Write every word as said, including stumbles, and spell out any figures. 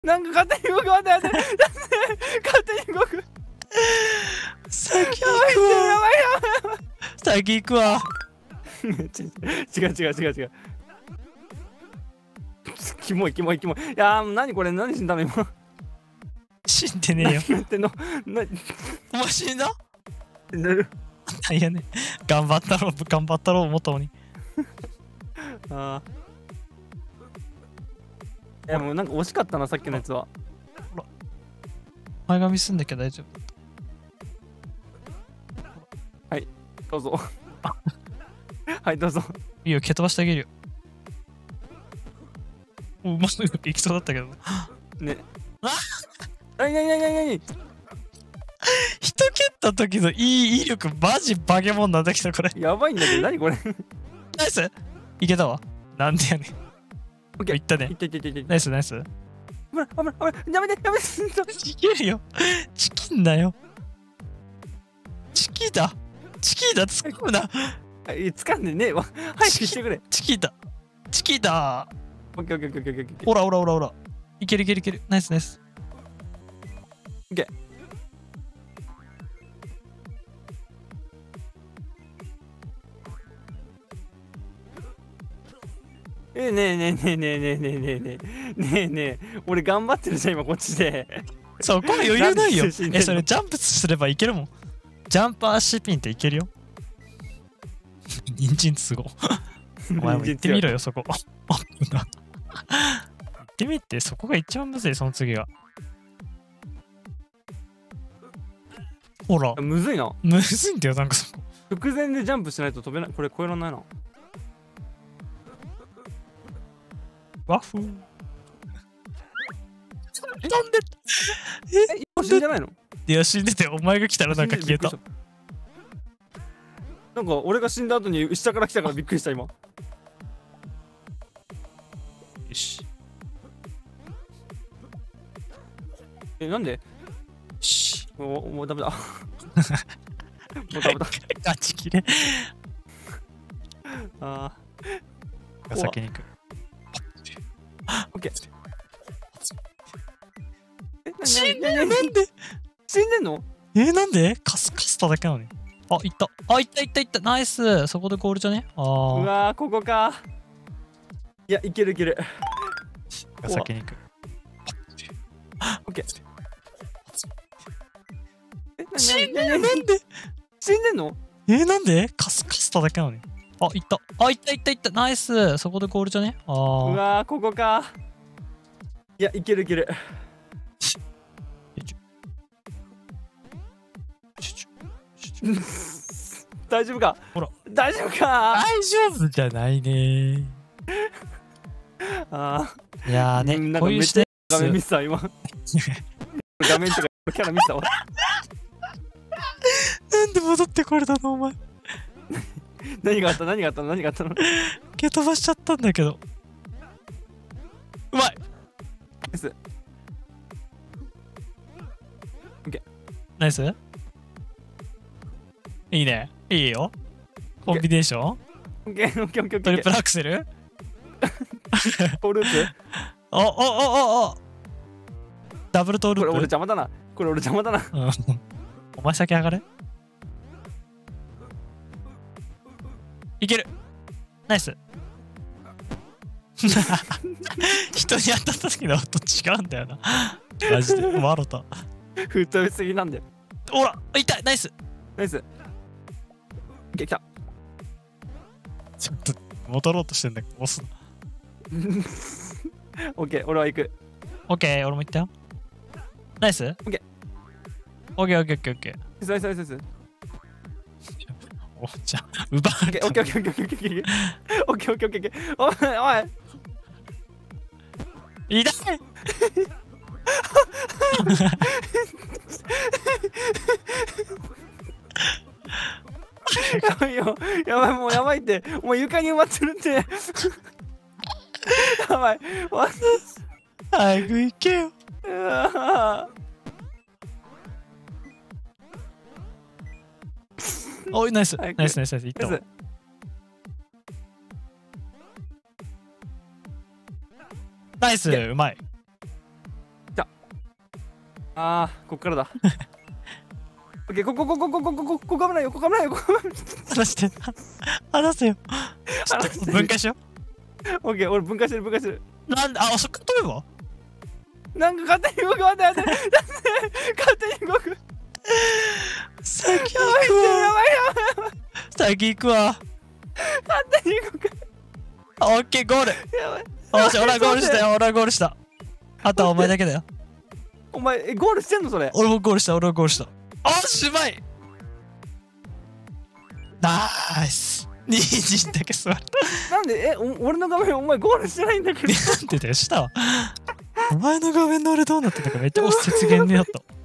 なんか勝手に動く、待って待って。勝手に動く。 先行くやばいわ。 やばいやばい。 先行くわ。 違う違う違う違う。キモいキモいキモい。いやー、何これ、何死んだの今。 死んでねえよ。 何やってんの。な、 お前死んだ？ なる。 いやね。頑張ったろう、頑張ったろう思ったのに。 ああ。いやもうなんか惜しかったな、さっきのやつは。 前髪すんだけど大丈夫。 どうぞ。はい、どうぞ。 いいよ、蹴飛ばしてあげるよ。おうまくいきそうだったけど。 ね。なになになになになに。 人蹴った時のいい威力、マジバケモンなんだけど、これ。 やばいんだけど、何これ。 ナイスいけたわ。なんでやねん。 オッケー。 いったねい。ったいったいったいった。 ナイスナイス。 危ない危ない危ない。やめてやめて。 いけるよ。チキンだよ。チキータ。チキータ突っ込むな。 はい、掴んでねえわ。早くしてくれ。 チキータ。チキータ。 オッケーオッケーオッケーオッケーオッケー。 ほらほらほらほら。いけるいけるいける。ナイスナイス。 オッケー。えねえねえねえねえねえねえねえねえねえねえ、俺頑張ってるじゃん今こっちで。 そこは余裕ないよなんで死んでん。のえ、それジャンプすればいけるもん。ジャンパーシピンっていけるよ。人参すご。お前も行ってみろよ、そこ。あ行ってみて、そこが一番むずい、その次が。ほら、 むずいな。 むずいんだよ、なんかそこ。 直前でジャンプしないと飛べない。これ超えらんないな。 ワッフー。 えなんでえ、今死んでないの？ いや、死んでて、お前が来たらなんか消えた。 なんか俺が死んだ後に下から来たからびっくりした今。 よし。 え、なんで？ よし。 もう、もうダメだ。もうダメだ。 ガチ切れ。 あが先に行く。 あ、オッケー。え、な死んでななるなんで死んでんの？ えー、なんでカスカスただけなのに。あ、いった。あ、いったいったいった。ナイス。そこでゴールじゃねあうあ。 わー、ここか。いや、いけるいける。 が先に行く。 オッケー。え、な死んでななるなんで死んでんの？ えー、なんでカスカスただけなのに。あ、いった。あ、いったいったいった。ナイス。そこでゴールじゃねあうあ。 わー、ここか。いや、いけるいける。大丈夫か？ ほら。 大丈夫か？ 大丈夫じゃないねあいやーあ、 ね、 なんかめっちゃこういう視点画面見てた今。画面とかキャラ見てたわ。 なんで戻ってこれたのお前。 何があった何があったの何があったの？ 蹴飛ばしちゃったんだけど。うまいです。 ナイスいいね。いいよ。コンビネーションオッケーオッケーオッケーオッケー。 トリプルアクセルトーループ？ おおおおおダブルトールこれ俺ープ邪魔だな。これ俺邪魔だな。 うんお前先上がれいけるナイス人に当たった時の音違うんだよなマジで笑った吹っ飛びすぎなんだよ。 ほら痛いナイスナイス。オッケー来た。 ちょっと戻ろうとしてんだけど押すなオッケー俺は行く。 オッケー俺も行ったよナイスオッケーオッケーオッケーオッケーオッケーナイスナイスナイス。 おじゃあ奪わオッケれたーオッケーオッケーオッケーオッケーオッケーオッケーオッケーオッケーオッケーオッケー。おいおい。 痛いやばいよ。やばいもうやばいって。もう床に埋まってるって。やばい。わ早く行けようわおいナイス早くナイスナイスナイスいったわナイス。 ナイスうまいあー、こっからだ。オッケー、ここ、ここ、ここ、ここ、ここ危ないよ、ここ危ないよ、ここ危ない。 話して。話せよ。ちょっと分解しよオッケー、俺分解してる、分解してる。 う。なんで、あ、そっから飛べばなんか勝手に動く、待って待って。勝手に動く。 先行くやばい、 わ。 やばい、やばい。 先行くわ。 勝手に動く。 オッケー、ゴール。 やばい。 よし、俺はゴールしたよ。俺はゴールした。あとはお前だけだよ。 お前、え、ゴールしてんのそれ。 俺もゴールした、俺もゴールした。おしまい。ナイス。にじんだけ座る。 なんで、え、お俺の画面お前ゴールしてないんだけど。 なんでだよ、したわ。お前の画面の俺どうなってたかめっちゃ説言になった。